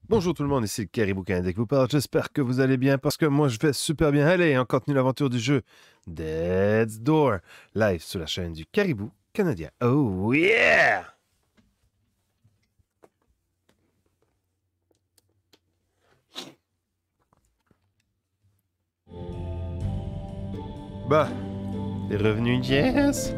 Bonjour tout le monde, ici le Caribou Canadien qui vous parle. J'espère que vous allez bien parce que moi je vais super bien. Allez, on continue l'aventure du jeu Dead's Door, live sur la chaîne du Caribou Canadien. Oh yeah! Bah, t'es revenu, Jess?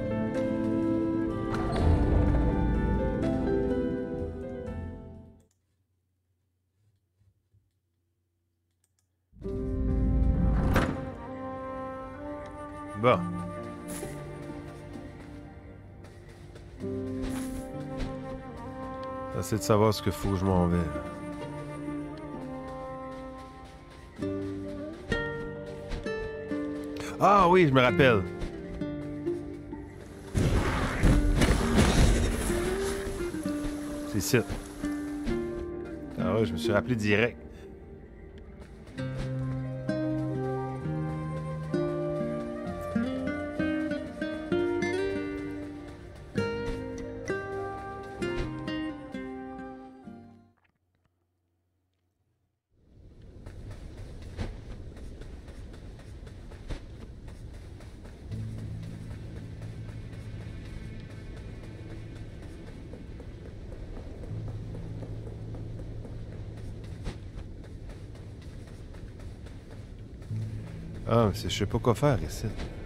Bon. J'essaie de savoir ce qu'il faut que je m'en vais. Ah oui, je me rappelle. C'est ça. Ah ouais, je me suis rappelé direct. Ah, mais je sais pas quoi faire ici.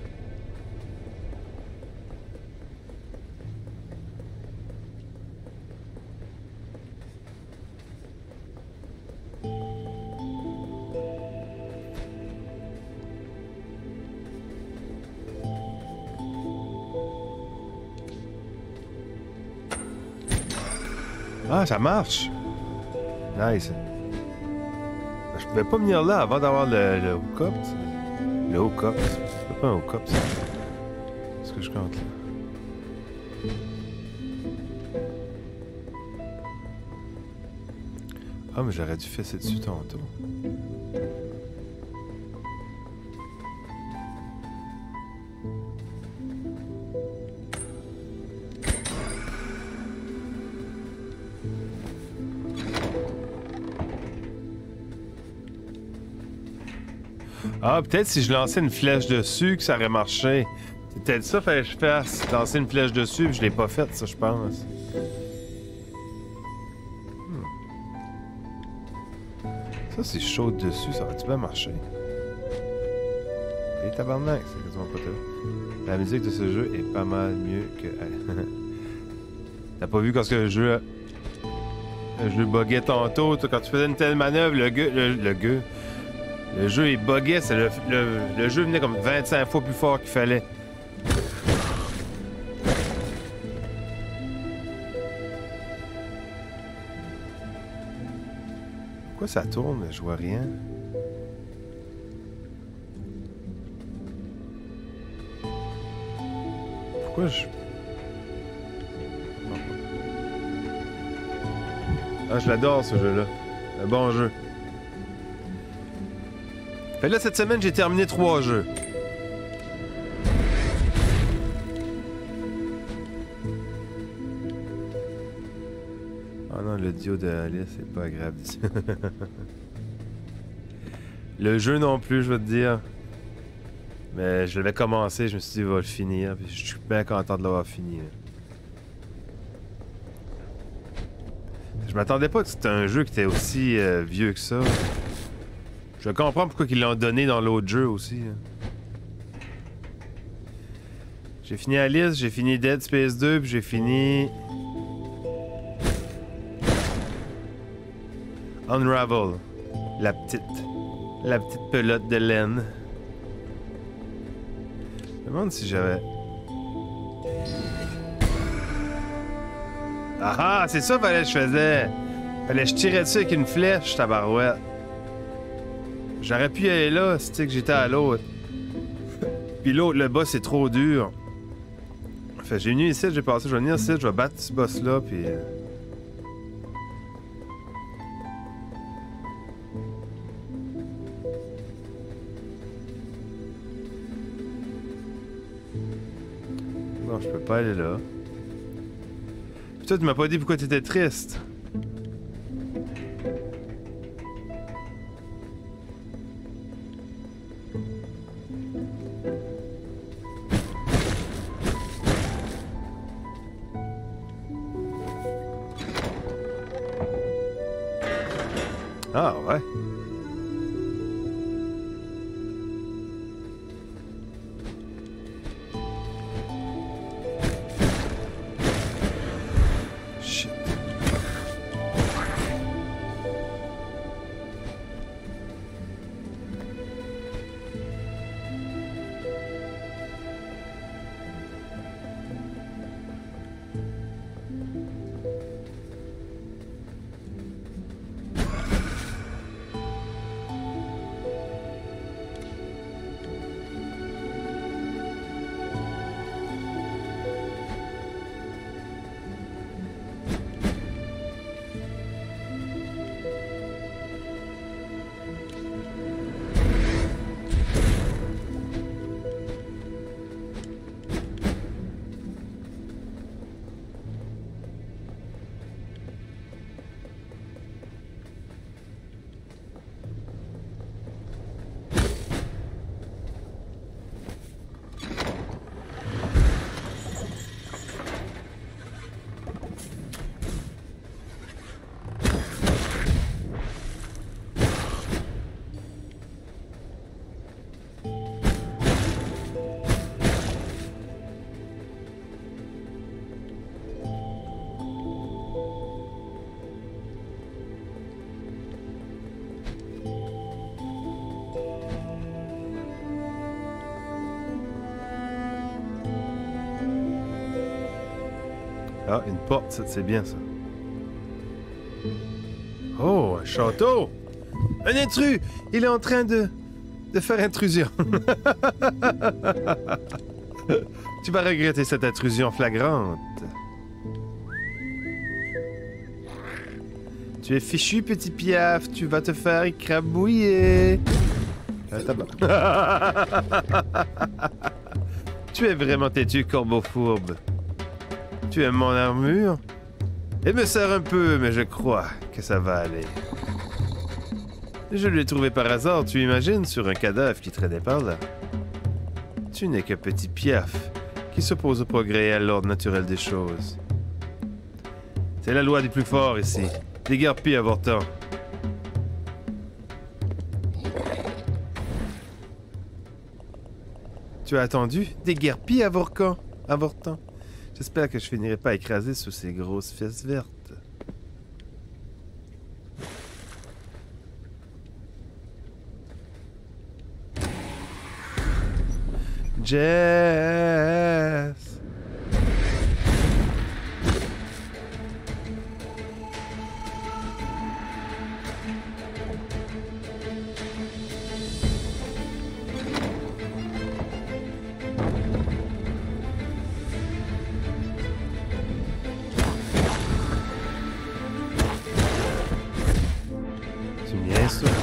Ah, ça marche! Nice. Je pouvais pas venir là avant d'avoir le hook-up. Le hook-up. C'est pas un hook-up, ça. C'est ce que je compte là. Ah, mais j'aurais dû faire ça dessus tantôt. Ah, peut-être si je lançais une flèche dessus que ça aurait marché. C'est peut-être ça qu'il fallait que je fasse. Lancer une flèche dessus, puis je l'ai pas fait, ça, je pense. Ça, c'est chaud dessus, ça va-tu bien marcher? Et tabarnak, c'est quasiment pas tout. La musique de ce jeu est pas mal mieux que... T'as pas vu quand le jeu buguait tantôt, toi, quand tu faisais une telle manœuvre, le jeu, il buguait, le jeu venait comme 25 fois plus fort qu'il fallait. Pourquoi ça tourne? Je vois rien. Pourquoi je... Ah, je l'adore, ce jeu-là. Un bon jeu. Fait là, cette semaine, j'ai terminé 3 jeux. Oh non, le duo de Alice, c'est pas agréable. Le jeu non plus, je veux te dire. Mais je l'avais commencé, je me suis dit, il va le finir. Puis je suis bien content de l'avoir fini. Je m'attendais pas que c'était un jeu qui était aussi vieux que ça. Je comprends pourquoi ils l'ont donné dans l'autre jeu aussi. J'ai fini Alice, j'ai fini Dead Space 2, puis j'ai fini... Unravel. La petite pelote de laine. Je me demande si j'avais... Ah ah, c'est ça fallait que je faisais. Fallait que je tirais dessus avec une flèche, tabarouette. J'aurais pu y aller là, c'était que j'étais à l'autre. Puis l'autre, le boss est trop dur. Fait j'ai venu ici, j'ai passé, je vais venir ici, je vais battre ce boss-là, puis... Non, je peux pas aller là. Puis toi, tu m'as pas dit pourquoi t'étais triste. Ah ouais. Shit. Ah, une porte, ça, c'est bien ça. Oh, un château! Un intrus! Il est en train de faire intrusion. Tu vas regretter cette intrusion flagrante. Tu es fichu, petit piaf. Tu vas te faire écrabouiller. Tu es vraiment têtu, corbeau fourbe. Tu aimes mon armure? Elle me sert un peu, mais je crois que ça va aller. Je l'ai trouvé par hasard, tu imagines, sur un cadavre qui traînait par là. Tu n'es que petit piaf qui s'oppose au progrès et à l'ordre naturel des choses. C'est la loi des plus forts ici. Déguerpis avortant. Tu as attendu? Déguerpis avortant. J'espère que je finirai pas écrasé sous ces grosses fesses vertes. Jess! Tu niaises, toi?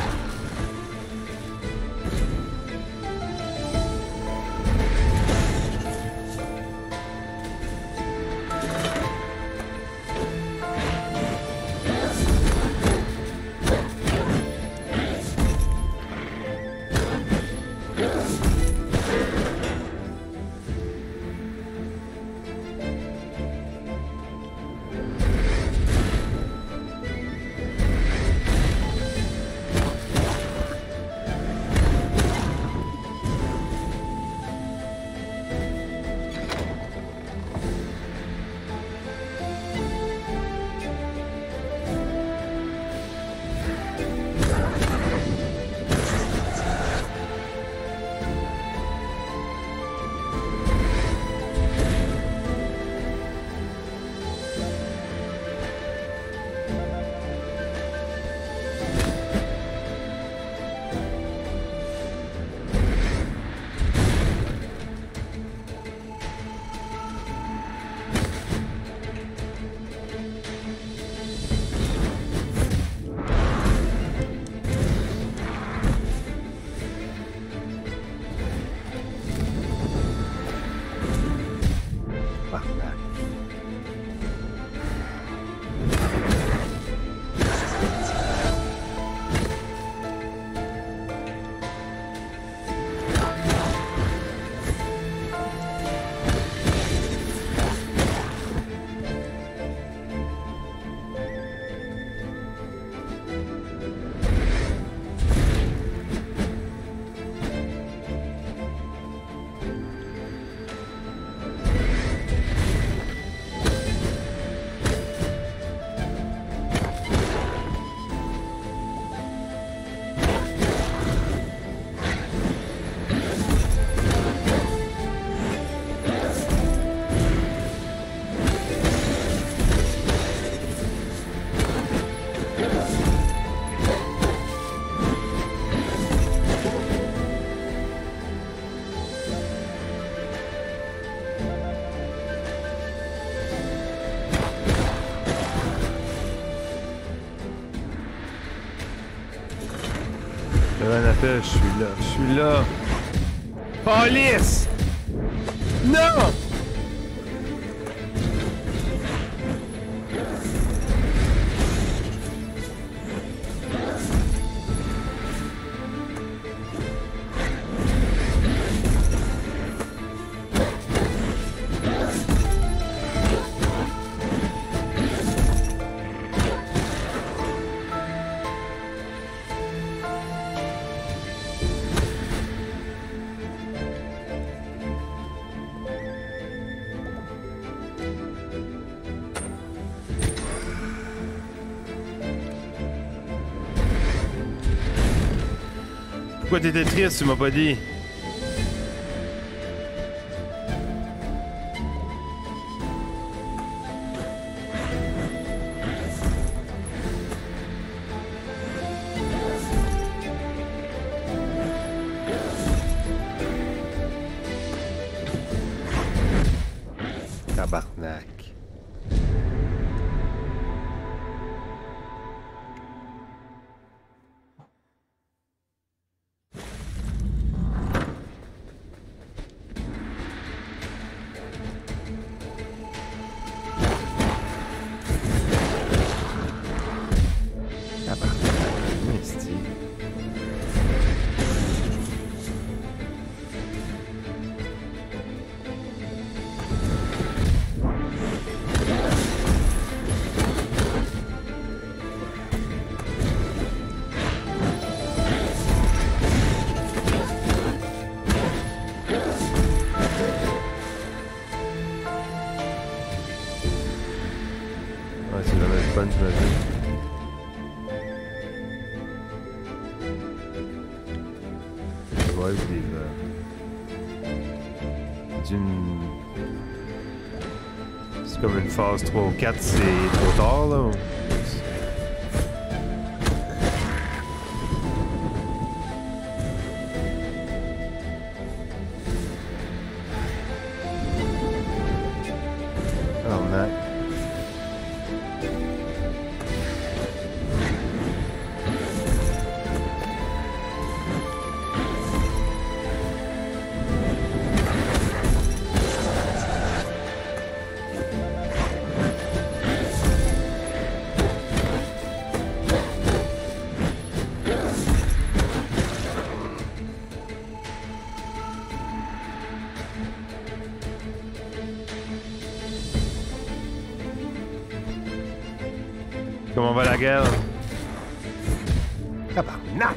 Un appel, je suis là. Je suis là. Police! Non! Pourquoi t'étais triste, tu m'as pas dit? Tabarnak. Ouais, c'est jamais le fun, j'imagine. Ouais, c'est comme une phase 3 ou 4, c'est trop tard, là? Comment va la guerre? Tabarnak!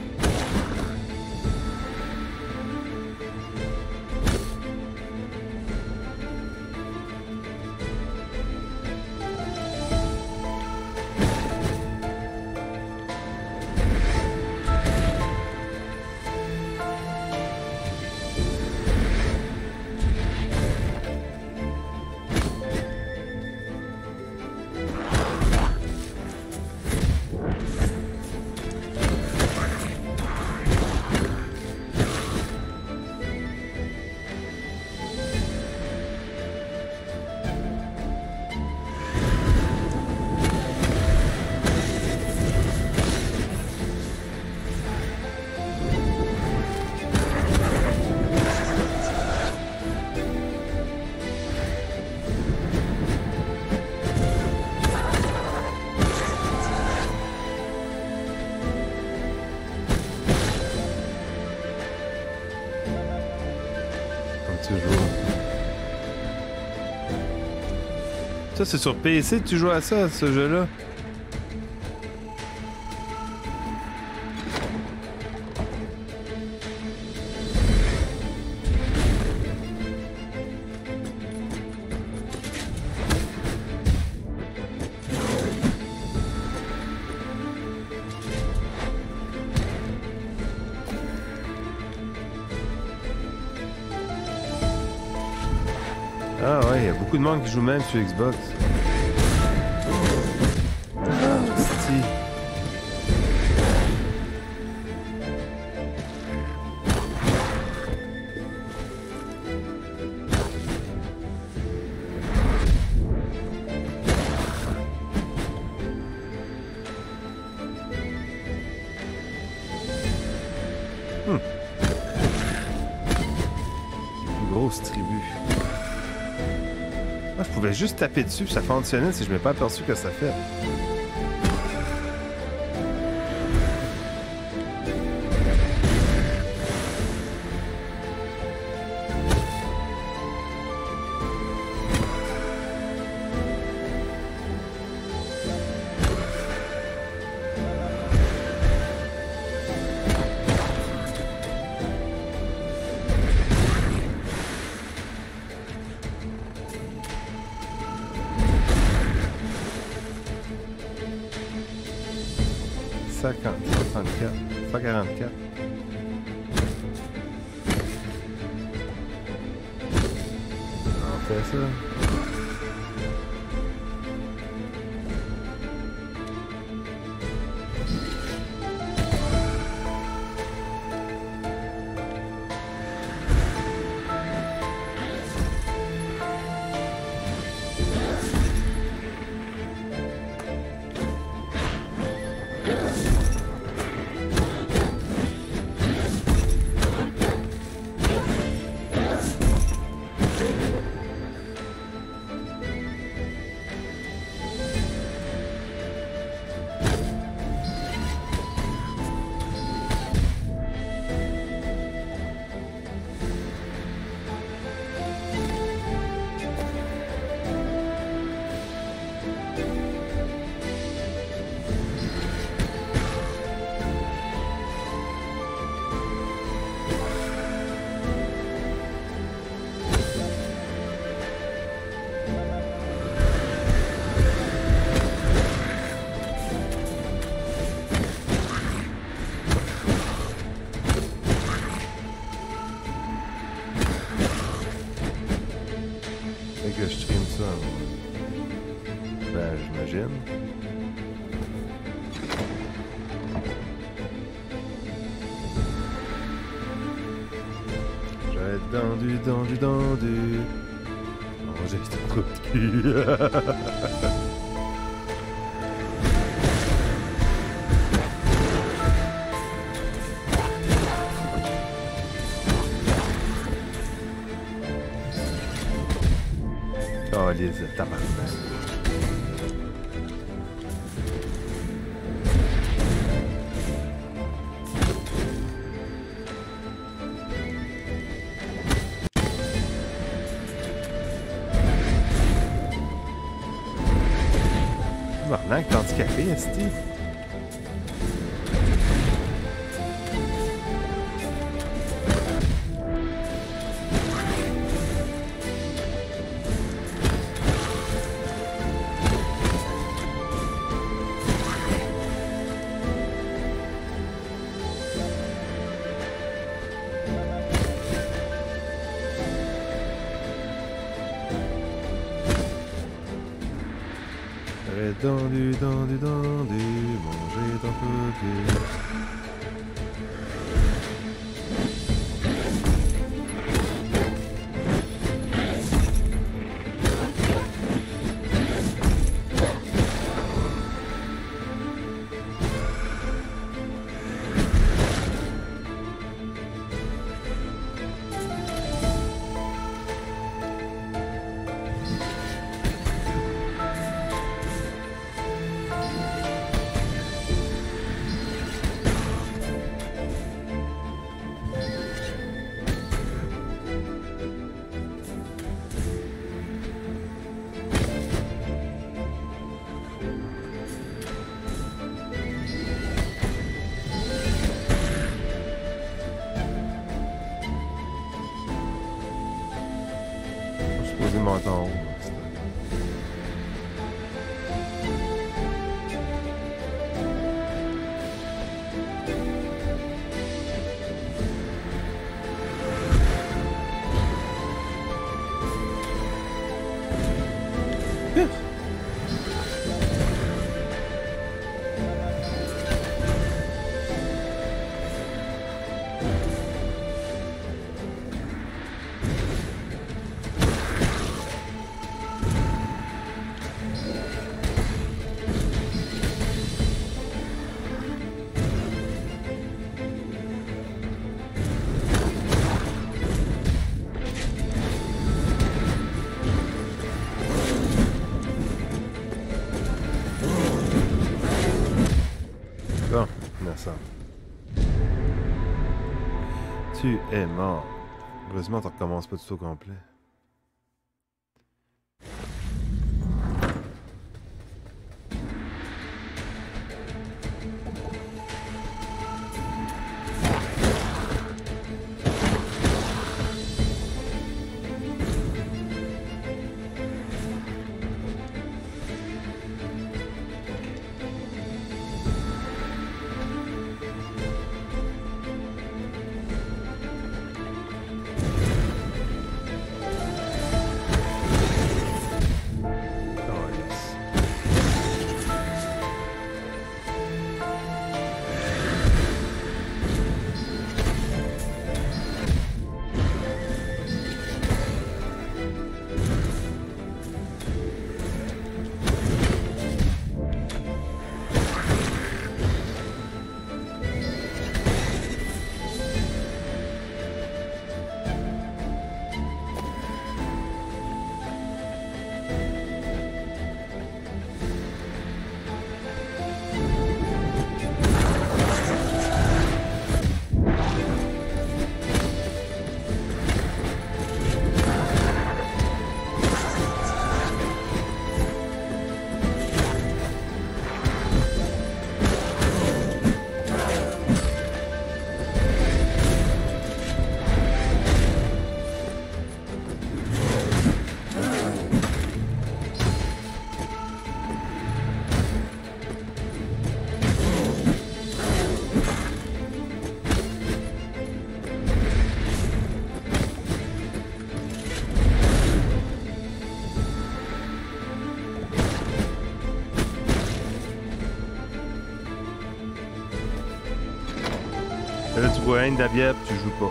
Ça, c'est sur PC que tu joues à ça, ce jeu-là? Ah ouais, il y a beaucoup de monde qui joue même sur Xbox. pouvais juste taper dessus puis ça fonctionnait si je m'ai pas aperçu que ça fait. Que je stream ça. Ben, j'imagine. J'ai dendu. Oh, j'ai été trop de cul. Oh, les tabarnak. Tabarnak, handicapé, esti. Dendu, manger ton côté. Je monte en haut. Bon, innocent. Tu es mort. Heureusement, tu recommences pas tout au complet. Là, tu bois une de la bière puis tu joues pas.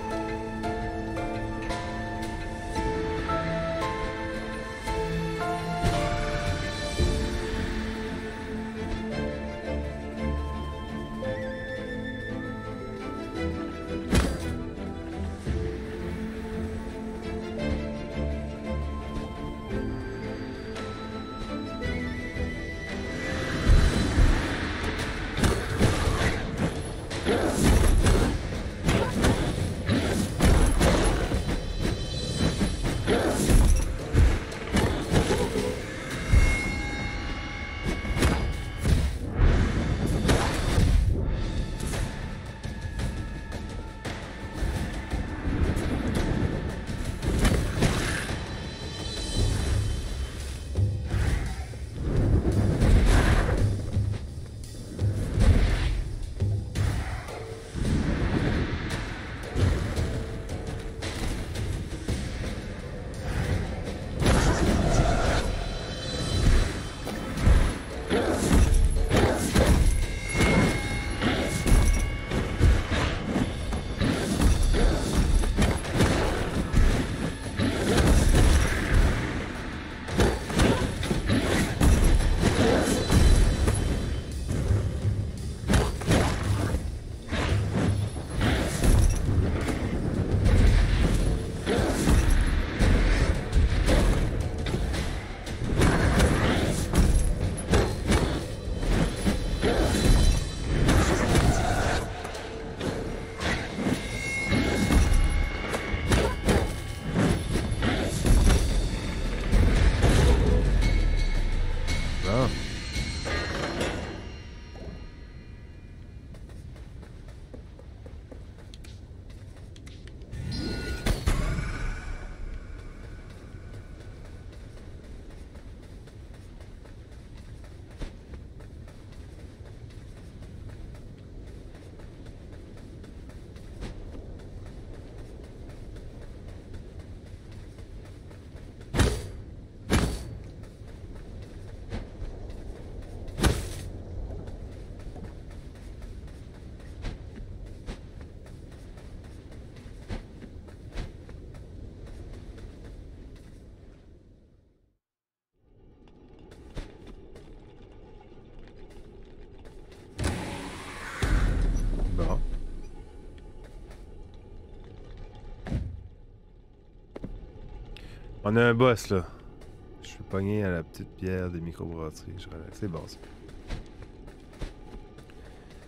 On a un boss là. Je suis pogné à la petite pierre des microbrasseries. C'est bon ça.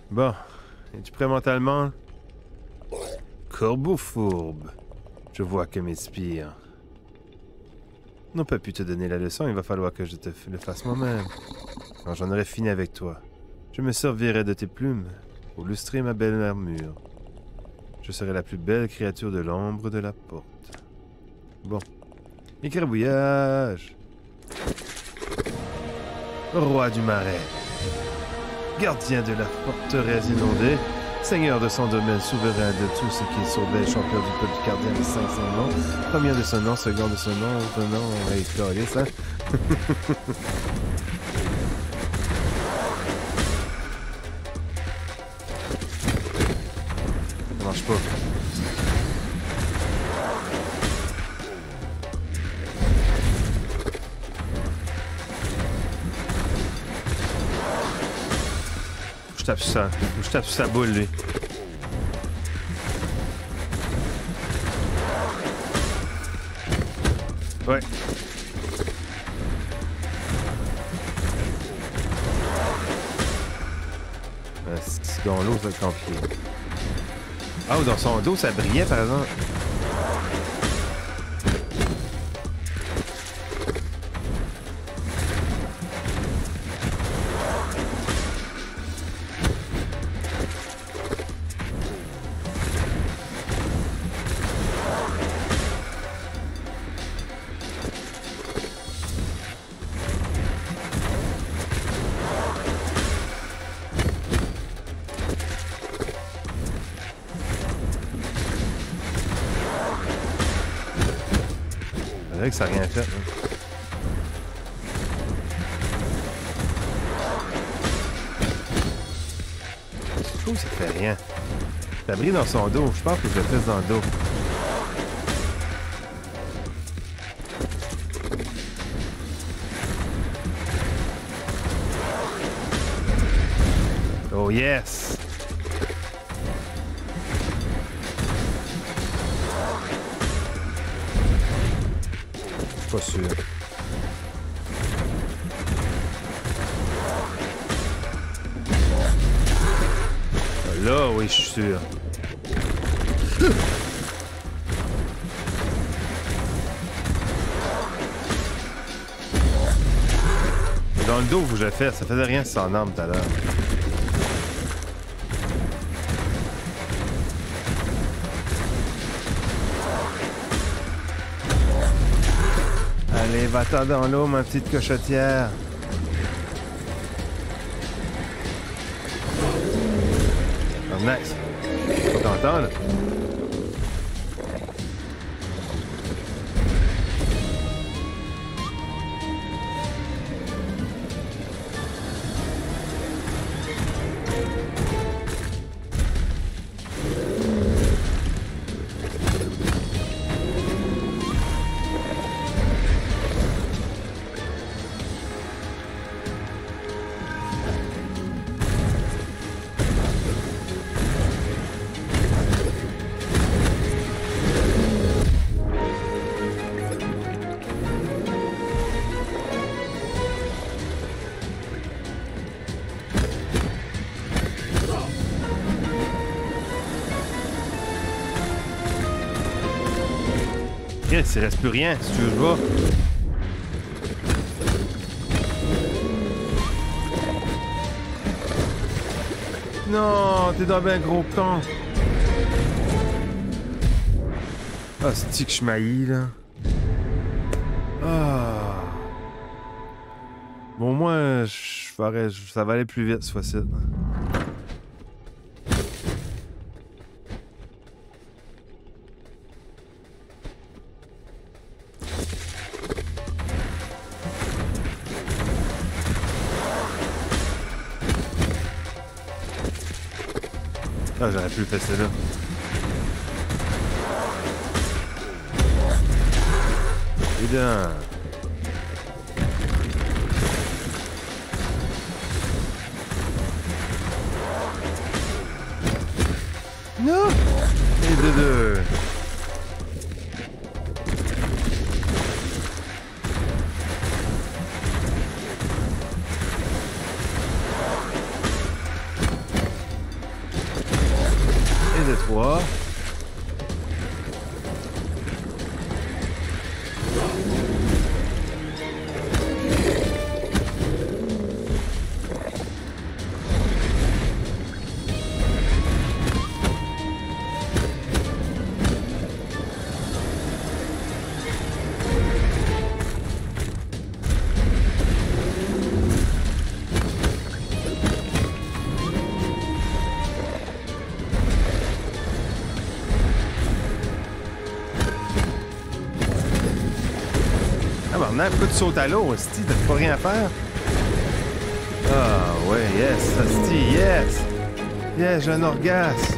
Bon, es-tu prêt mentalement? Corbeau fourbe. Je vois que m'inspire. Non pas pu te donner la leçon, il va falloir que je te le fasse moi-même. Quand j'en aurai fini avec toi, je me servirai de tes plumes pour lustrer ma belle armure. Je serai la plus belle créature de l'ombre de la porte. Bon. Écrabouillage! Roi du marais. Gardien de la forteresse inondée. Seigneur de son domaine, souverain de tout ce qui est sauvé, champion du peuple gardien de 500 noms. Premier de son nom, second de son nom, venant, hey, calice, hein? Ça marche pas. Je tape sur ça. Je tape sur sa boule, lui. Ouais. C'est dans l'eau, ça va être compliqué. Ah, ou dans son dos, ça brillait, par exemple. C'est vrai que ça n'a rien fait. Hein. Je trouve que ça fait rien. Ça brille dans son dos. Je pense que je le fais dans le dos. Oh yes! Pas sûr. Là, oui, je suis sûr. Dans le dos que je le fais, ça faisait rien sans arme tout à l'heure. Allez, va-t'en dans l'eau, ma petite cochotière. Oh, nice. Faut t'entendre. Yes, il reste plus rien, si tu veux le voir. Non, t'es dans ben gros con. Ah, c'est-tu que je m'haïs, là? Ah. Bon, moi, ça va aller plus vite, cette fois-ci. Ah, j'aurais pu le faire là. Évidemment. Non! Et de deux. de 3. Pourquoi tu sautes à l'eau, hostie? T'as pas rien à faire? Ah, ouais, yes, hostie, yes! Yes, j'ai un orgasme!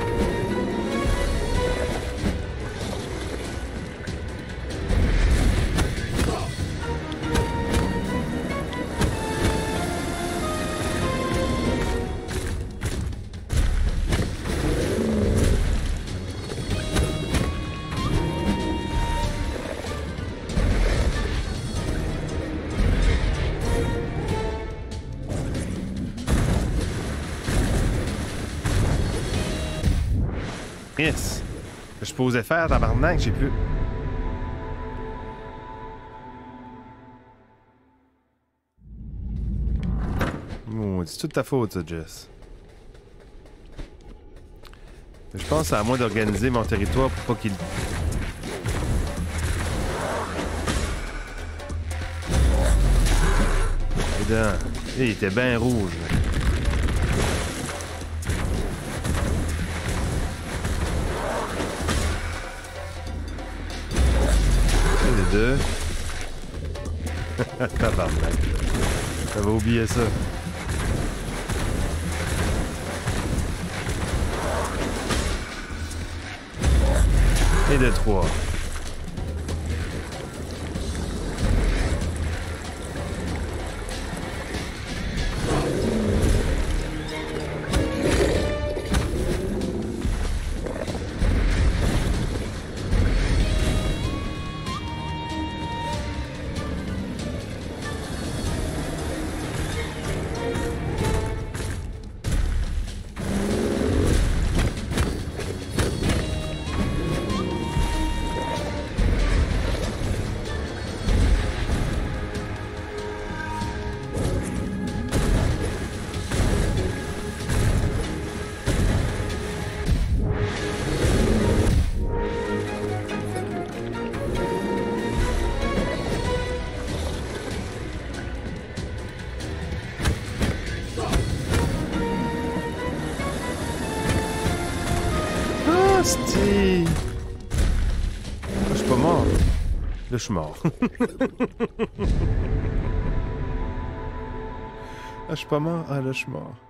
Yes. Que je posais faire, tabarnak, j'ai plus. Oh, c'est toute ta faute, ça, Jess. Je pense que c'est à moi d'organiser mon territoire pour pas qu'il... Il était bien rouge. Deux. Tabarnak. J'avais oublié ça. Et de 3. Hostie! Je suis pas mort. Là, je suis mort. Ah, je suis pas mort. Ah, là, je suis mort.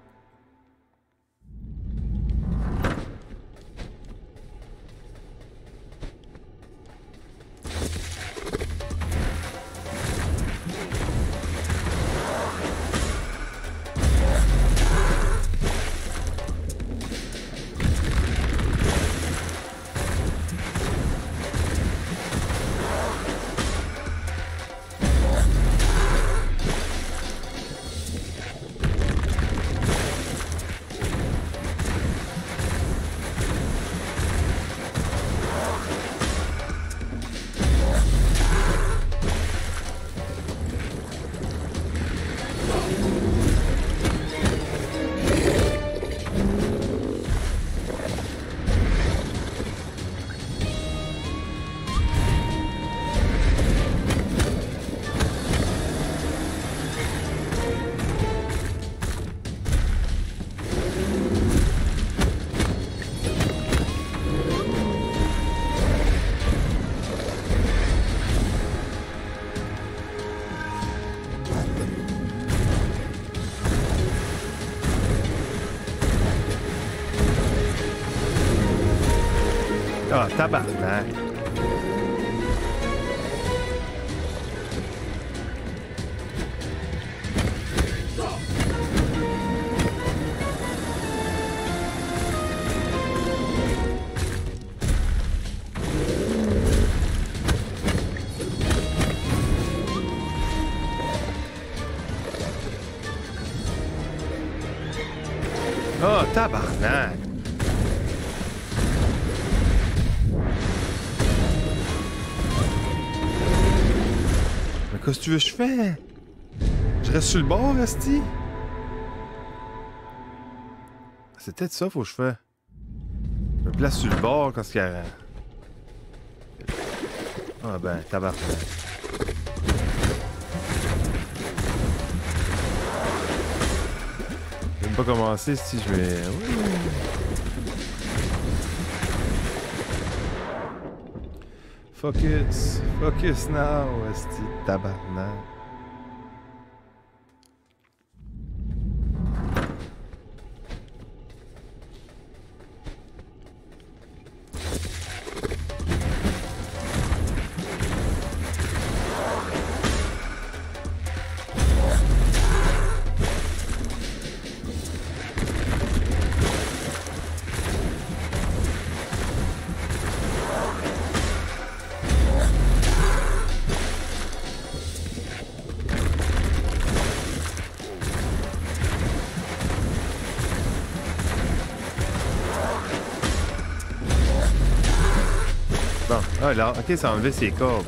Ah, tabarnak. Oh, tabarnak. Qu'est-ce que tu veux que je fais? Je reste sur le bord, Esti? C'est peut-être ça, faut que je fasse. Je me place sur le bord quand il y a... Ah ben, tabarnak. Je vais même pas commencer si je vais... Focus. Focus now, esti tabarnak. Bon, ah là, ok, ça a enlevé ses cordes.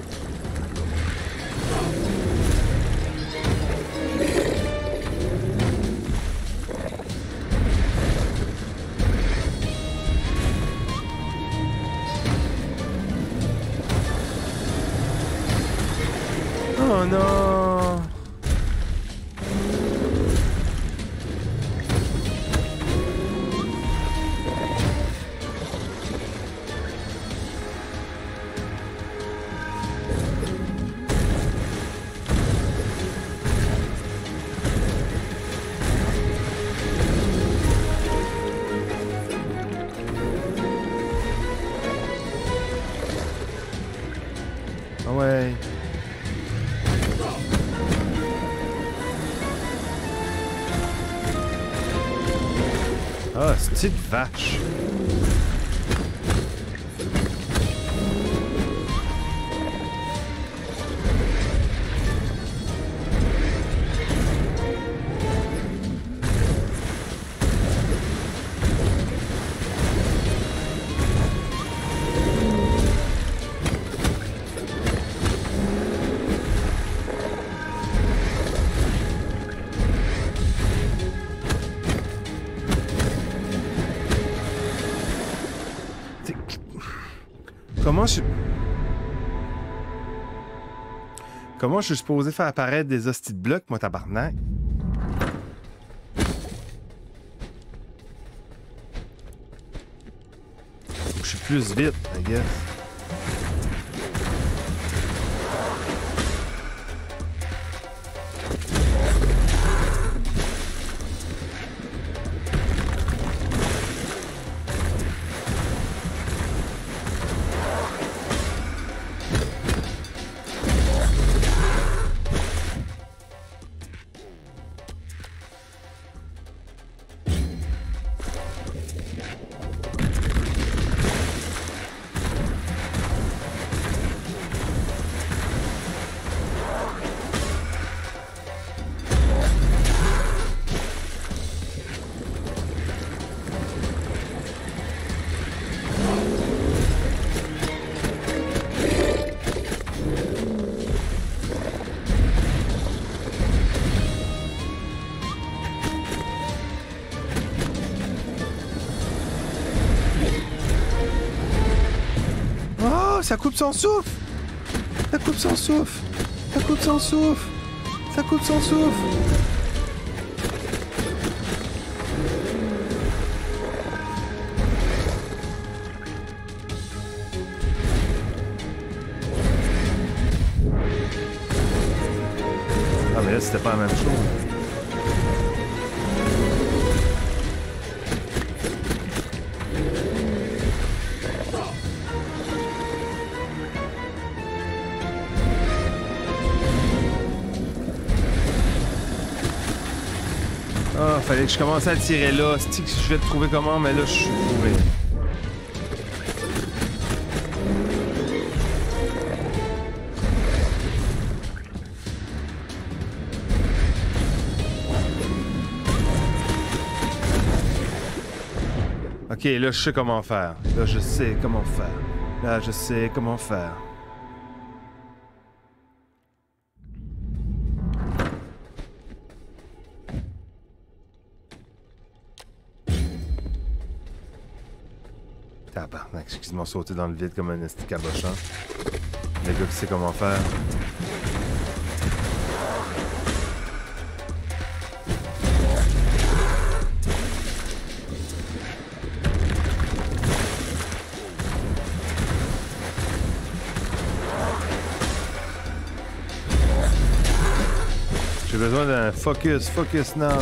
Oh non! Ah ouais. Ah, c'est une petite vache. Comment je suis supposé faire apparaître des hosties de blocs, moi, tabarnak? Faut que je suis plus vite, I guess. Ça coupe son souffle! Ça coupe son souffle! Ça coupe son souffle! Ça coupe son souffle! Ah mais là c'était pas la même chose. Ah, fallait que je commence à tirer là. C'est que je vais te trouver comment, mais là, je suis trouvé. Ok, là, je sais comment faire. Là, je sais comment faire. Là, je sais comment faire. Tabarnak, excuse-moi, sauté dans le vide comme un esti cabochon. Le gars qui sait comment faire. J'ai besoin d'un focus now.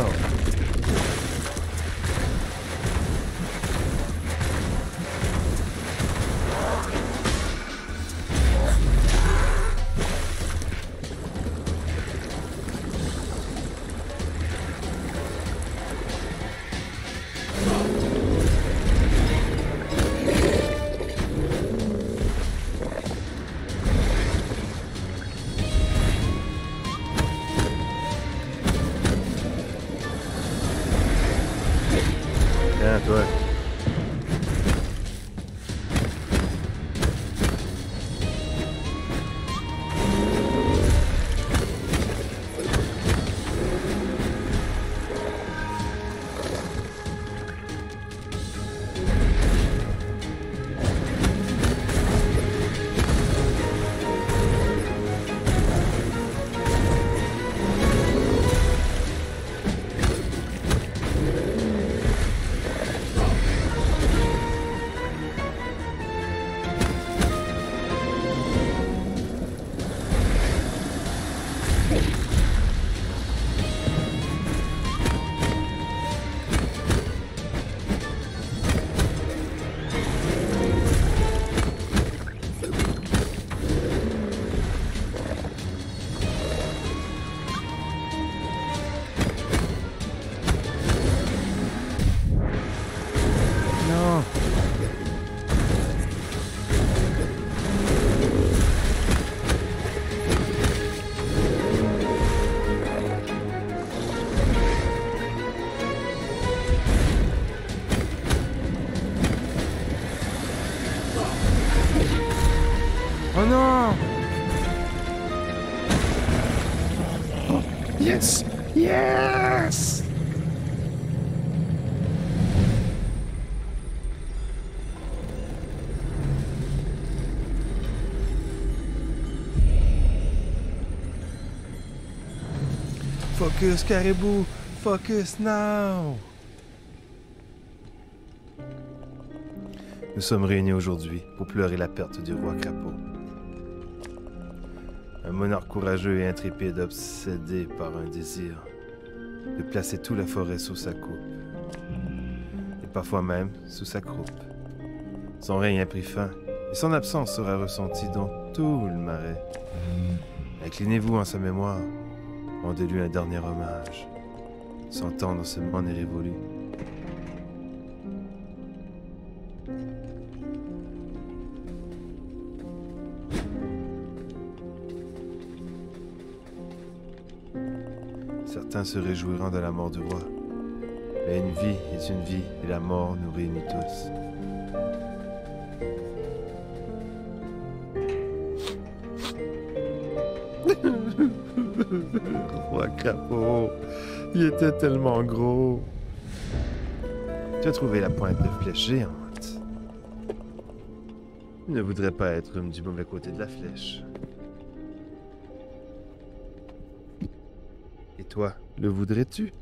Tiens, toi. Non. Oh non! Yes! Yes! Focus, caribou! Focus now! Nous sommes réunis aujourd'hui pour pleurer la perte du roi crapaud. Un monarque courageux et intrépide obsédé par un désir de placer toute la forêt sous sa coupe. Et parfois même sous sa croupe. Son règne a pris fin et son absence sera ressentie dans tout le marais. Inclinez-vous en sa mémoire. Rendez-lui un dernier hommage. Son temps dans ce monde est révolu. Certains se réjouiront de la mort du roi. Mais une vie est une vie et la mort nous réunit tous. Roi crapaud, il était tellement gros. Tu as trouvé la pointe de flèche géante. Il ne voudrait pas être du mauvais côté de la flèche. Et toi, le voudrais-tu?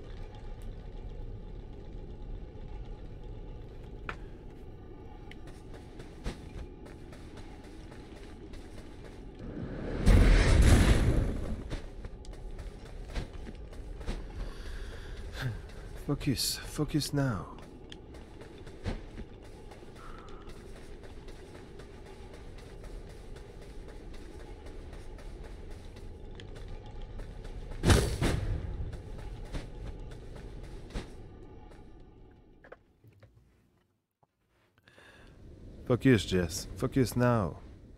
Focus now. Focus, Jess. Focus now.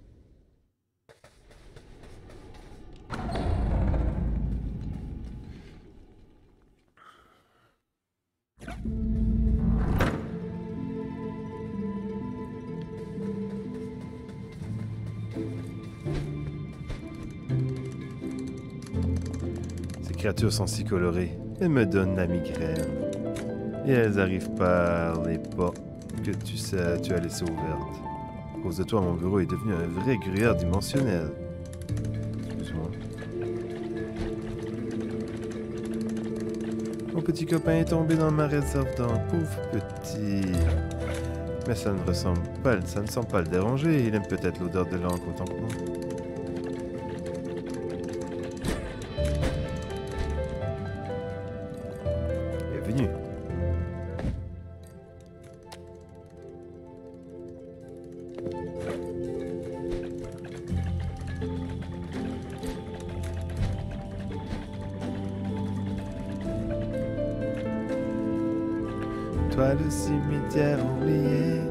Ces créatures sont si colorées, elles me donnent la migraine. Et elles arrivent par les pas que tu as laissée ouverte. À cause de toi, mon bureau est devenu un vrai gruyère dimensionnel. Excuse-moi. Mon petit copain est tombé dans ma réserve d'or. Pauvre petit. Mais ça ne ressemble pas, ça ne semble pas le déranger. Il aime peut-être l'odeur de l'encre autant que moi. Bienvenue. Toi le cimetière oublié.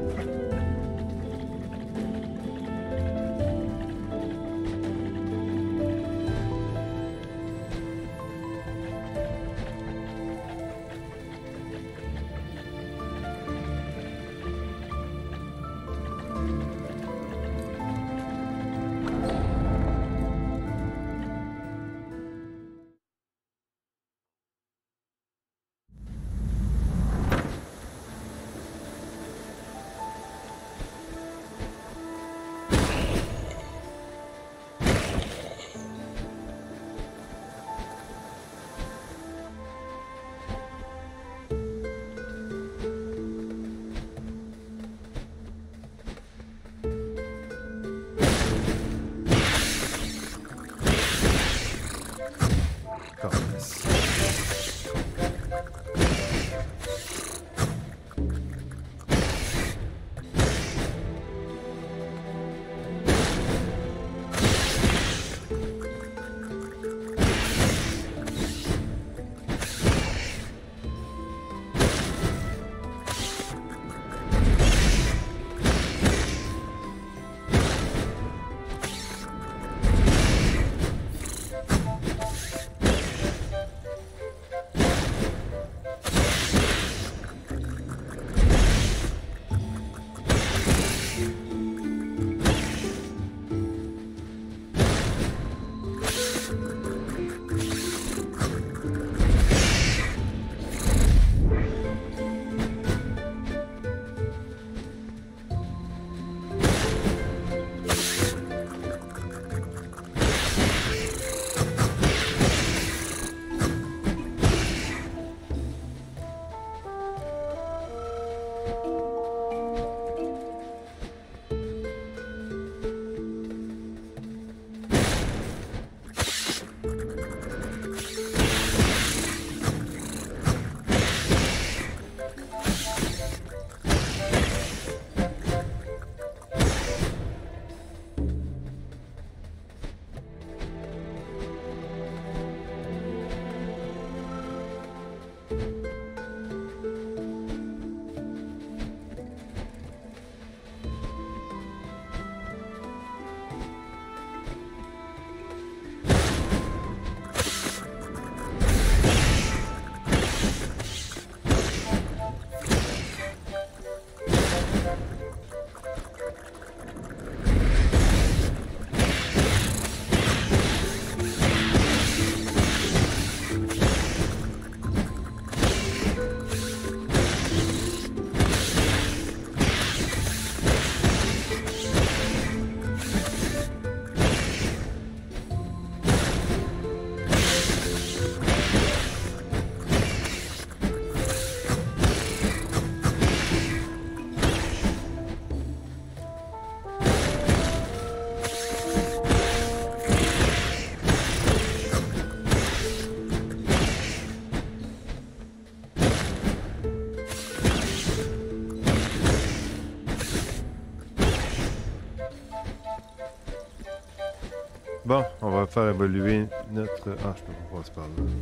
Bon, on va faire évoluer notre... Ah, je peux pas passer par là.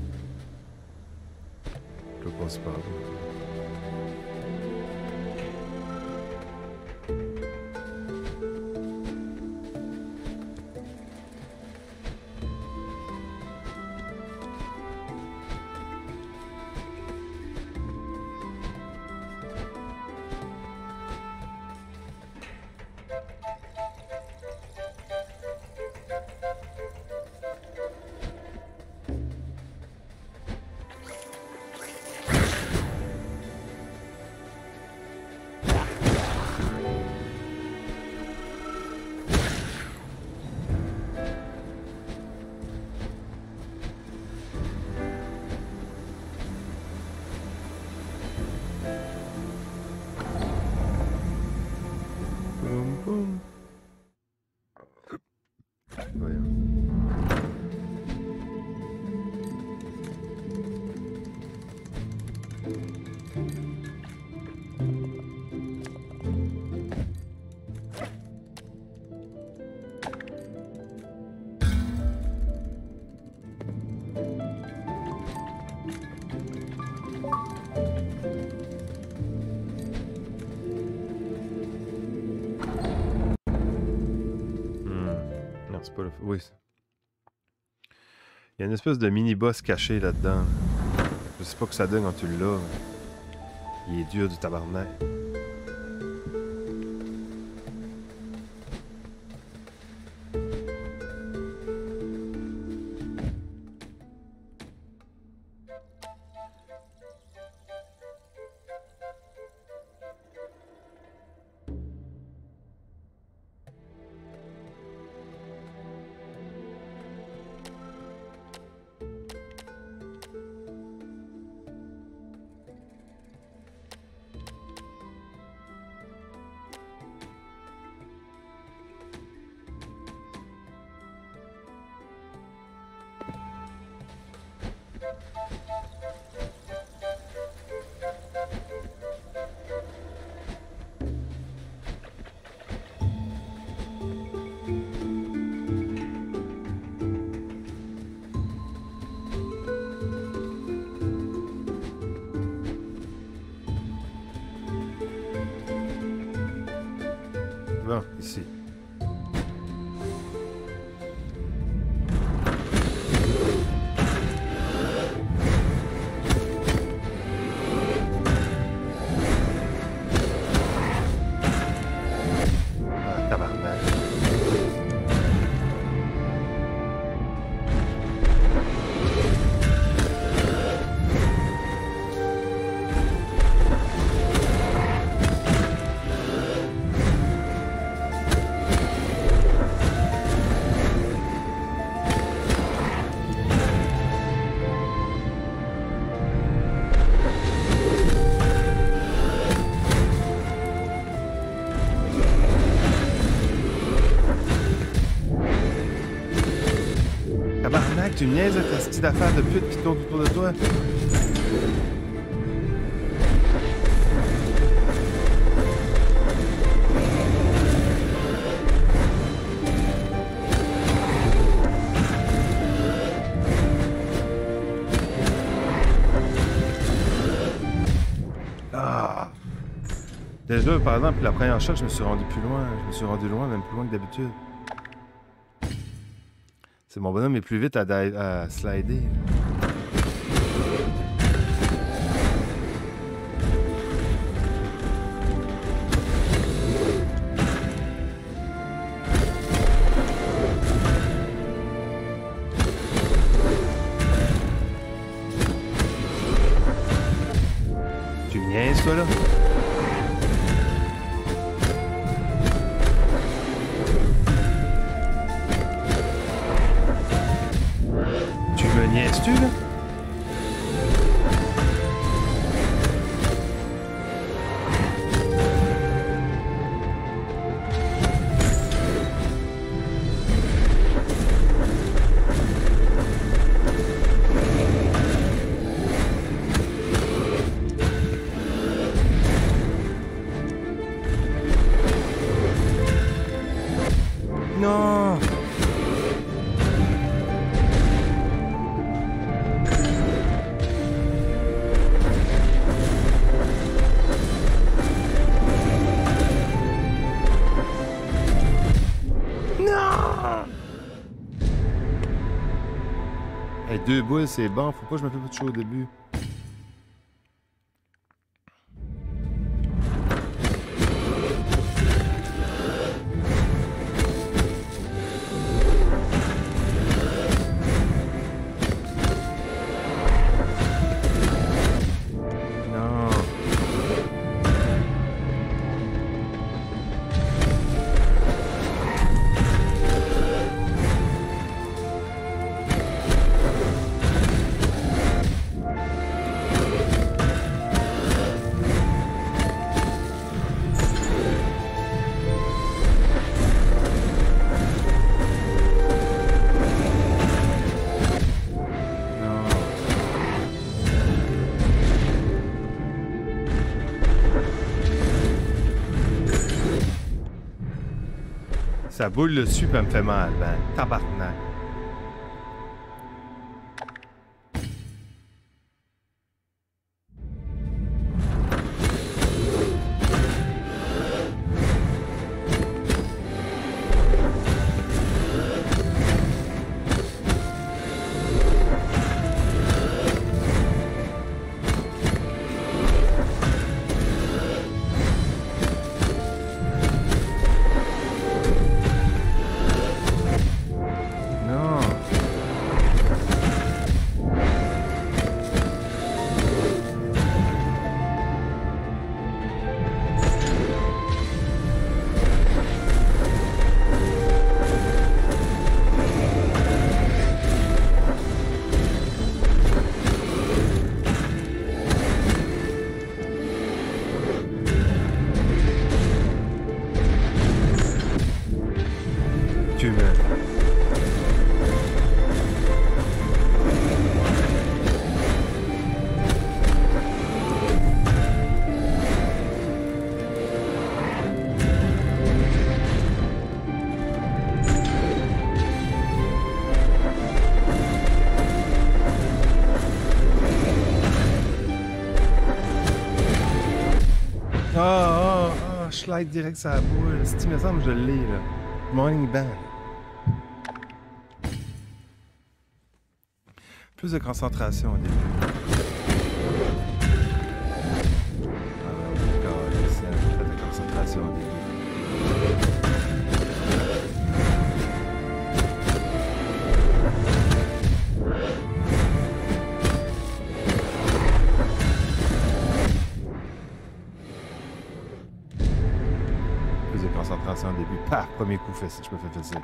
Je peux passer par là. Boum, boum. Voyons. Non, c'est pas le... Oui. Il y a une espèce de mini-boss caché là-dedans. Je sais pas que ça donne quand tu l'as. Il est dur du tabarnak. Bon, ici. Ah, tabarnak. Tabarnak, tu niaises avec ta petite affaire de pute qui tourne autour de toi. Ah! Déjà, par exemple, la première shot, je me suis rendu plus loin. Je me suis rendu loin, même plus loin que d'habitude. C'est mon bonhomme est plus vite à slider. Tu niaises, toi, là? Niaises-tu, là? Non! Hey, 2 boules, c'est bon. Faut pas que je me fais pas de chaud au début. Non. Ça boule dessus pis elle me fait mal, ben. Tabarnak. Je slide direct sur la boule. Si tu me semble, je l'ai, là. Morning Band. Plus de concentration au début. Ah, d'accord, c'est un peu de concentration au début. Concentration au début. Paf! Premier coup, je me fais fesser.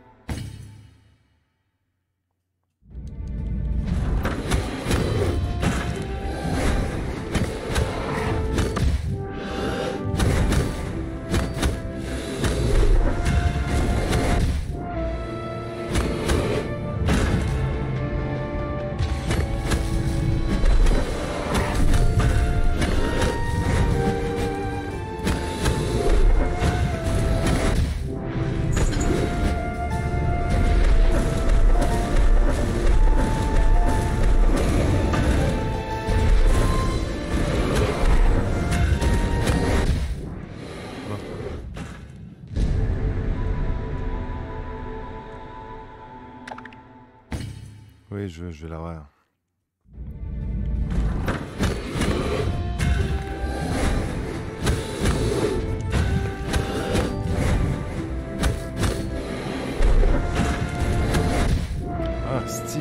Oui, je vais l'avoir. Ah, c'est-tu.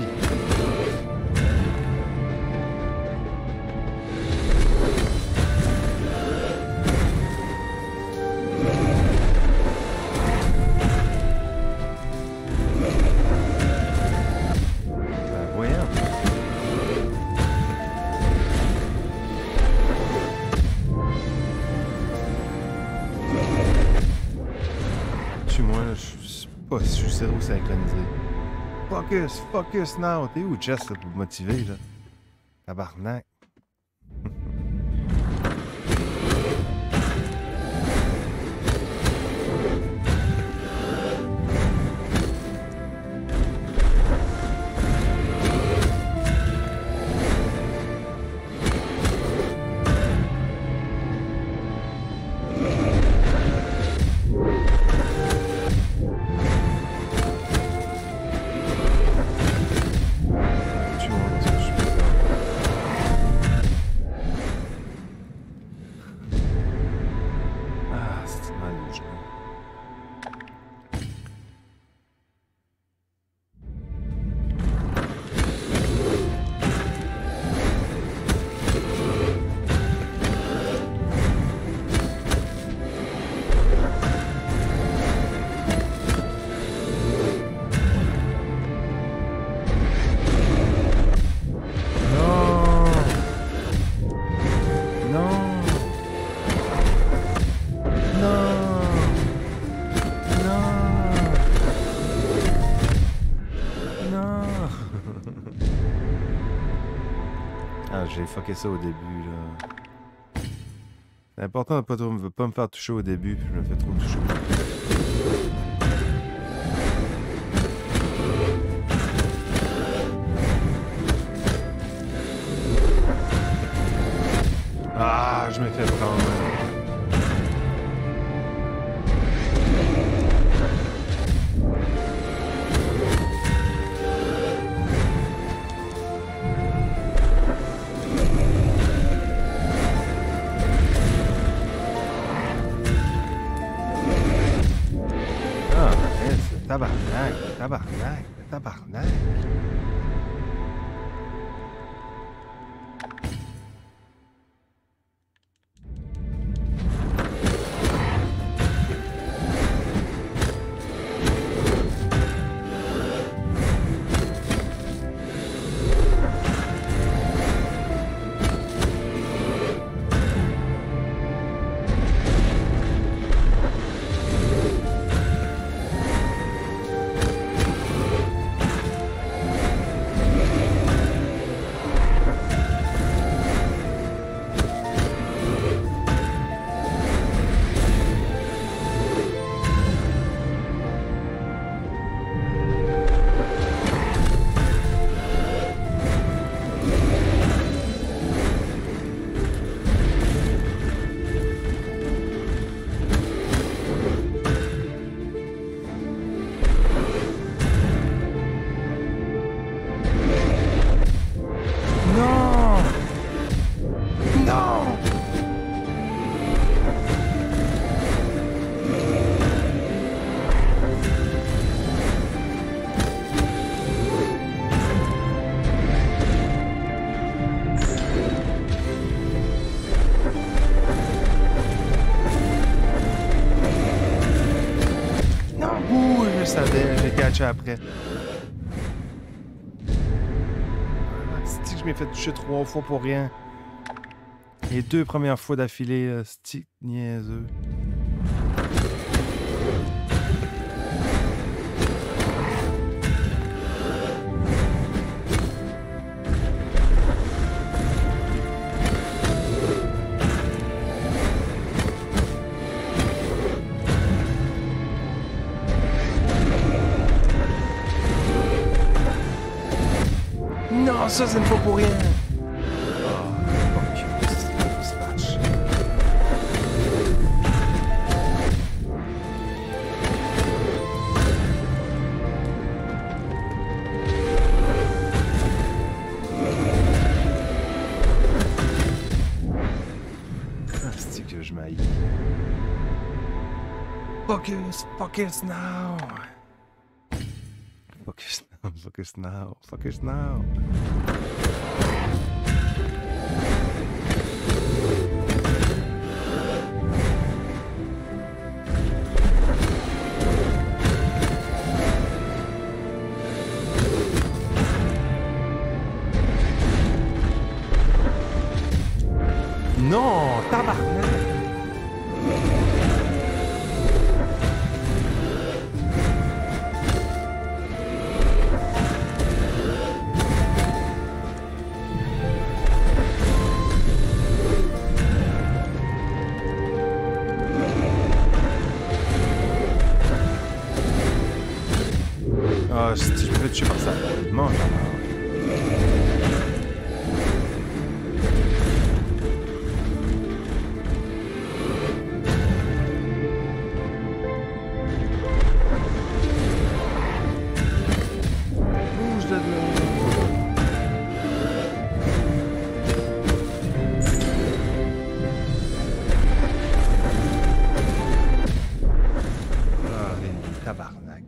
Je suis cerveau synchronisé. Focus now. T'es où, Jess, là, pour me motiver, là? Tabarnak. J'ai fucké ça au début, là. C'est important de pas me faire toucher au début, puis je me fais trop toucher. Ah, je me fais prendre. Ah, c'est tabarnak, tabarnak, tabarnak. J'ai catché après. C'est que je m'ai fait toucher 3 fois pour rien. Les 2 premières fois d'affilée, stick niaiseux. Non, ça, c'est une fois pour rien. Oh, ok, c'est match. Ah, c'est que je m'aille. Focus, focus now. Focus now, focus now, focus now. Non, tabarnak! Ah, si je me fais tuer par ça. Mange la mort. Bouge de là. Ah, les tabarnak.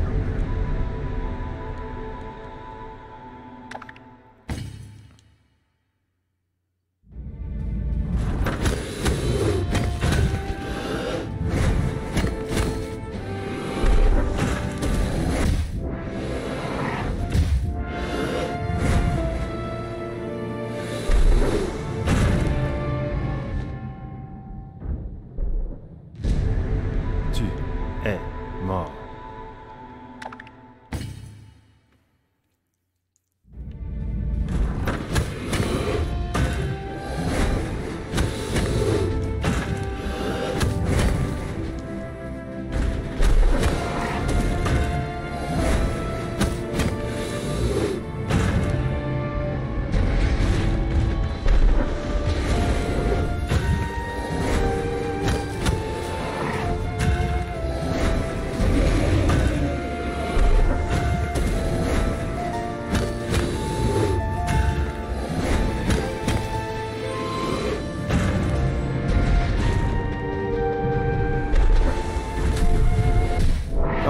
Tu es mort.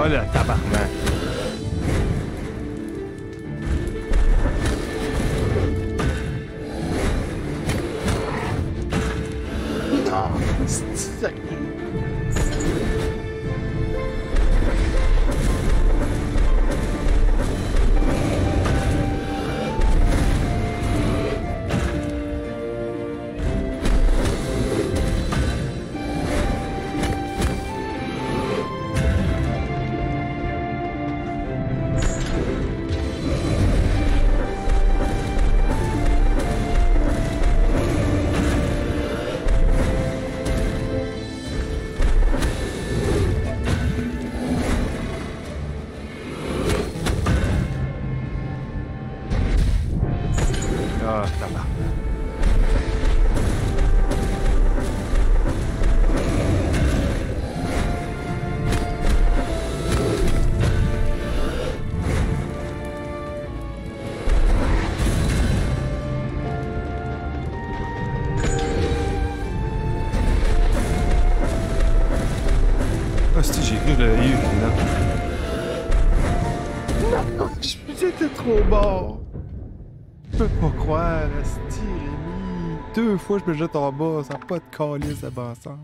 le tabarnak. Non, c'est sérieux. Ah, tabarnak. Ah, si, j'ai cru que je l'avais eu, là. Non, j'étais trop bon. Je peux pas croire, asti, Rémi. 2 fois je me jette en bas, ça n'a pas de calice à bon sens.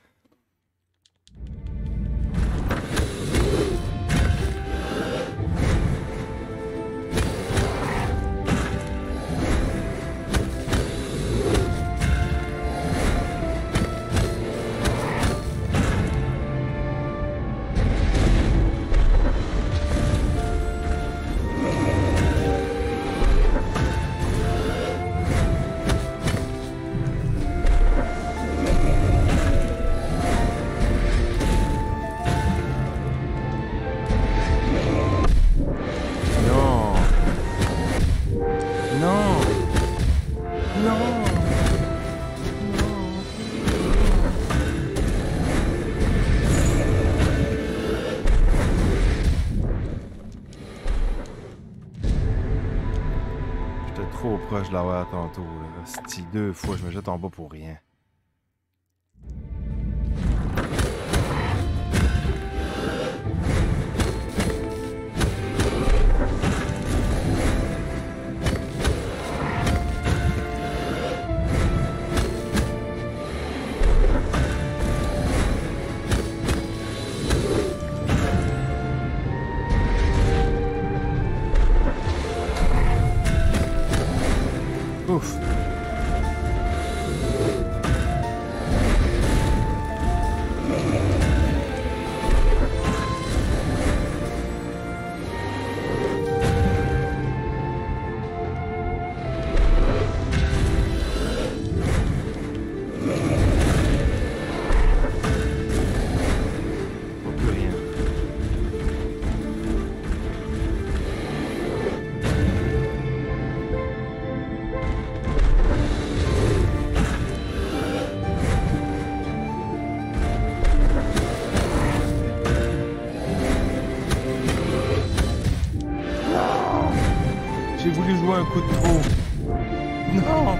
Trop proche de l'avoir tantôt. Asti, 2 fois, je me jette en bas pour rien. Ouf. Plus rien. J'ai voulu jouer un coup de trop. Non!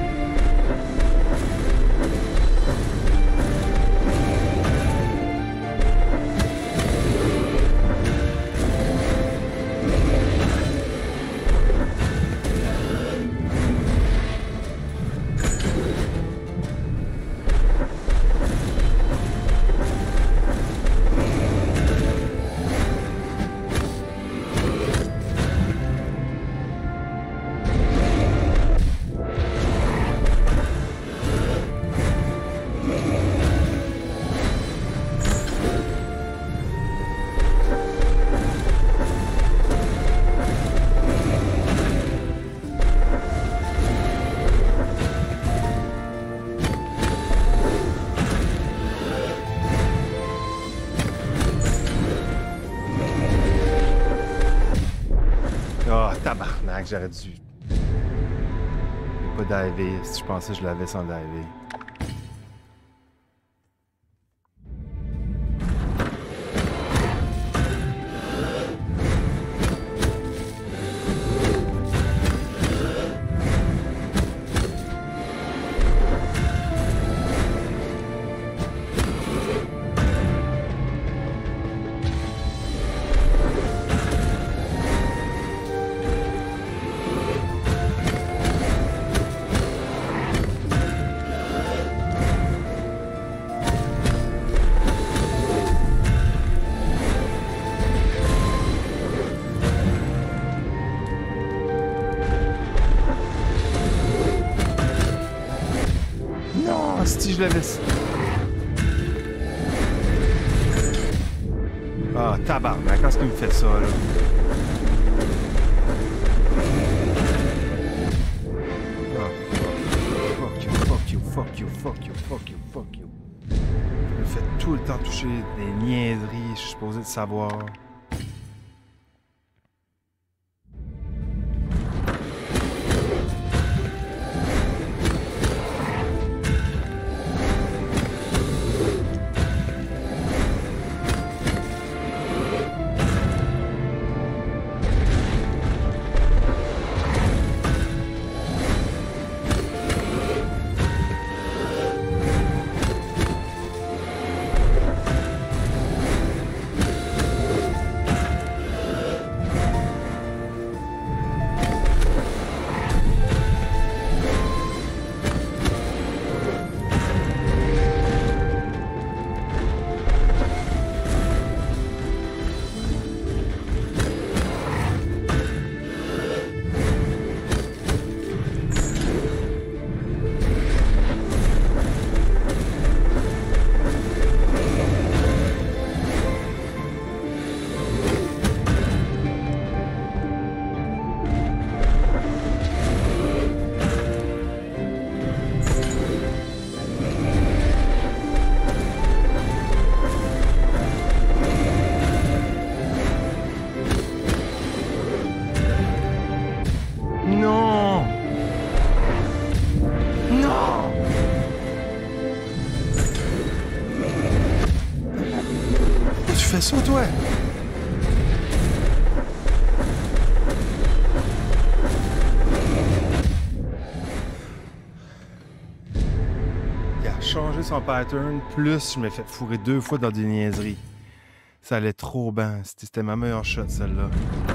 Ah, tabarnak, j'aurais dû... Pas diver, si je pensais que je l'avais sans diver. l'avais... Ah, tabarnak, quand est-ce qu'il me fait ça, là? Ah, fuck you, fuck you, fuck you, fuck you, fuck you, fuck you. Je me fais tout le temps toucher des niaiseries, je suis supposé de savoir. Ça, toi? Il a changé son pattern, plus je m'ai fait fourrer 2 fois dans des niaiseries. Ça allait trop bien. C'était ma meilleure shot, celle-là.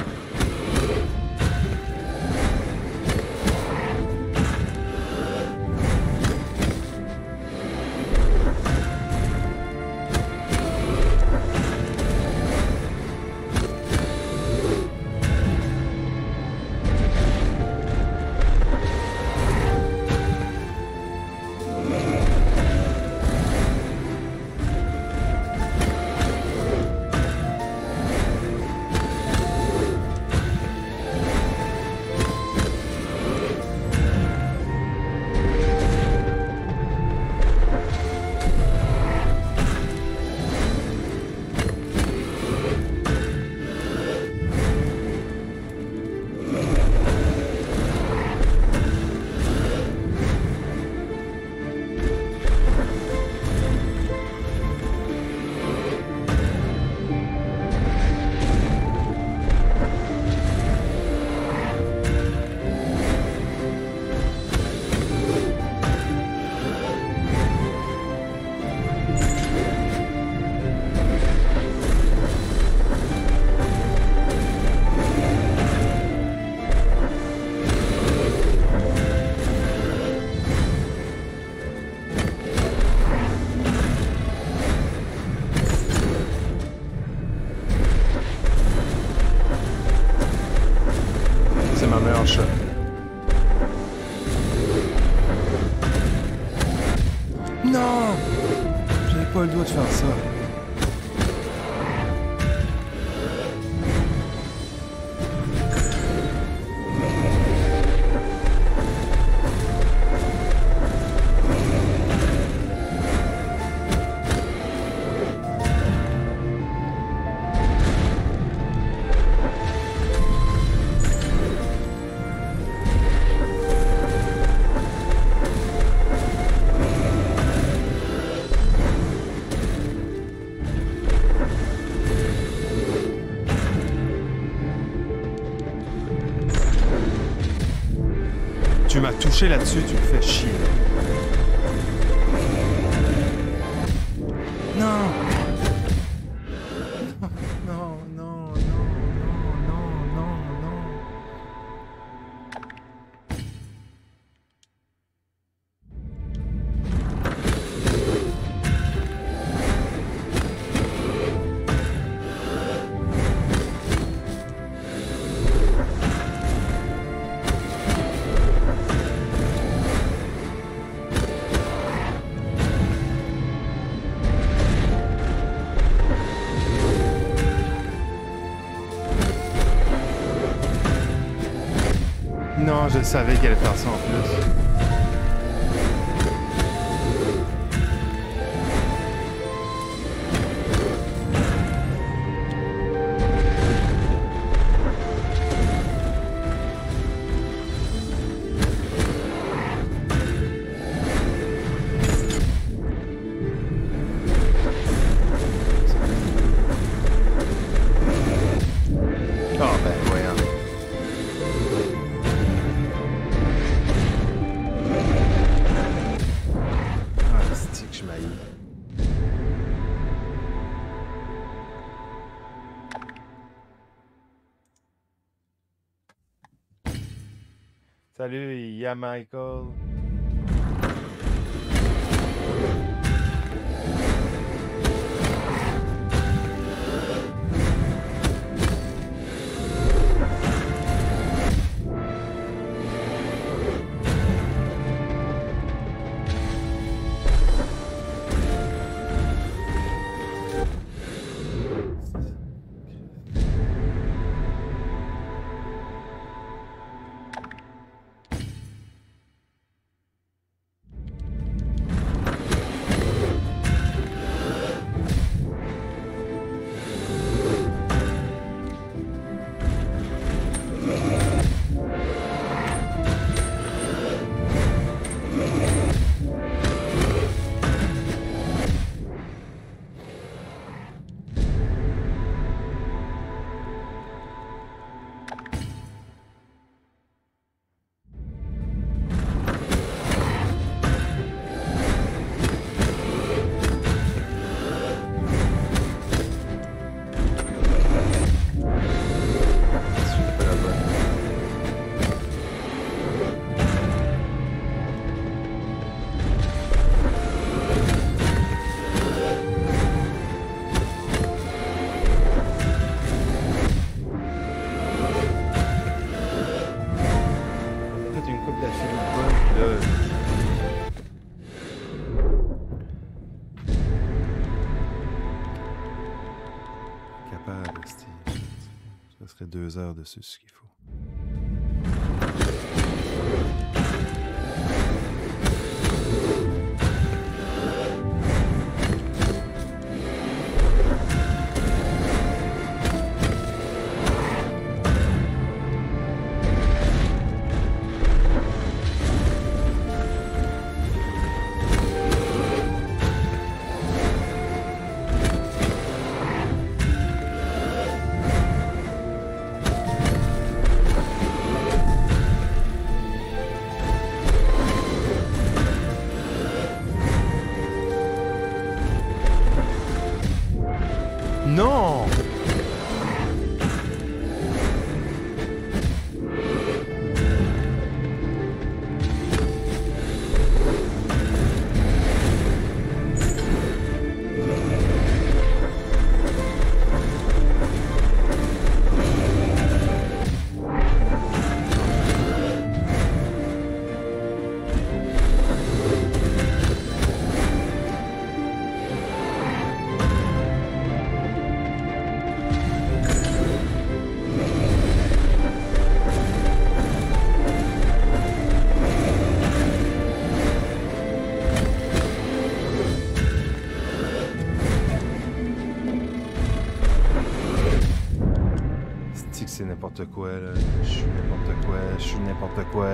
Non! J'avais pas le droit de faire ça. Tu m'as touché là-dessus, tu me fais chier. Non! Non, non, non, non, non, non, non. Ah, je savais qu'elle allait faire ça en plus. Salut, Y'a Michael. Capable, Steve. Ça serait 2 heures dessus, ce qu'il faut. Non! C'est n'importe quoi, là. Je suis n'importe quoi, je suis n'importe quoi.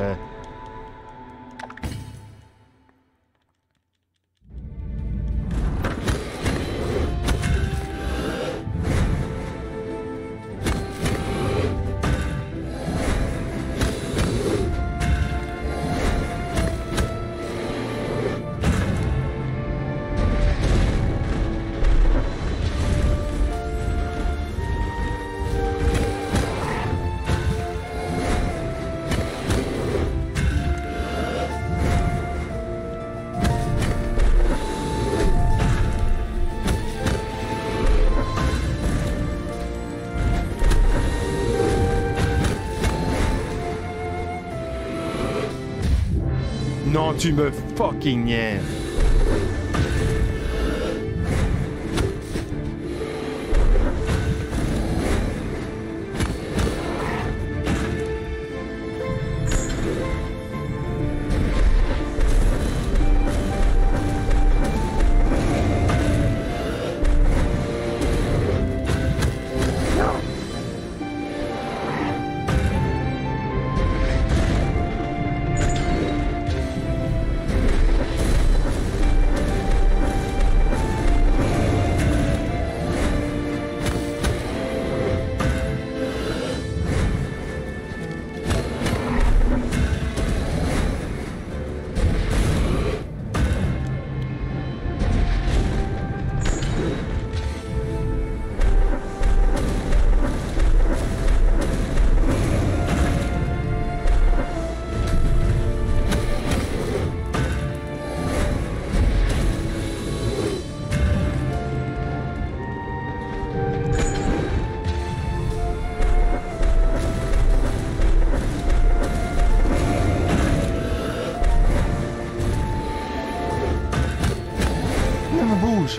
Non, tu me fucking niaises. Bouge!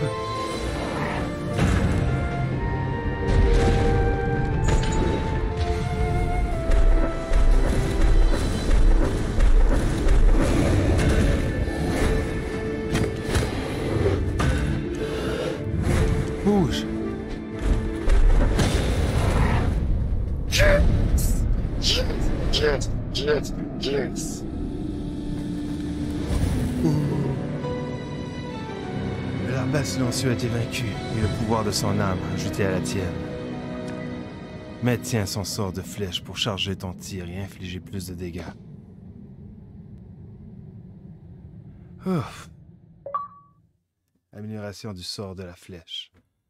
Bouge! Yes! L'arbalète silencieux a été vaincu et le pouvoir de son âme ajouté à la tienne. Mais tiens son sort de flèche pour charger ton tir et infliger plus de dégâts. Ouf. Amélioration du sort de la flèche.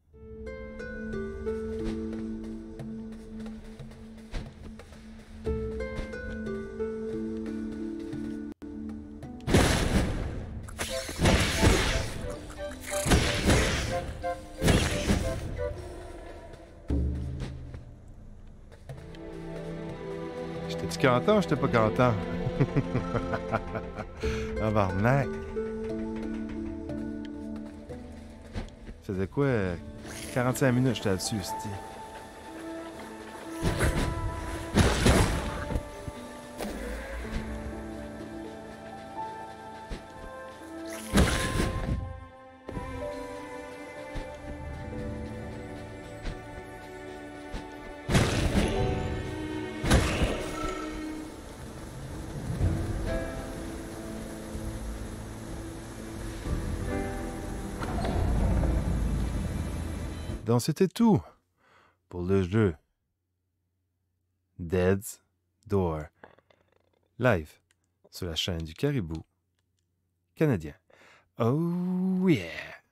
J'étais-tu content ou j'étais pas content? Tabarnak! Ça faisait quoi? 45 minutes j'étais là-dessus, c'ti. Donc c'était tout pour le jeu Dead's Door, live sur la chaîne du Caribou canadien. Oh yeah!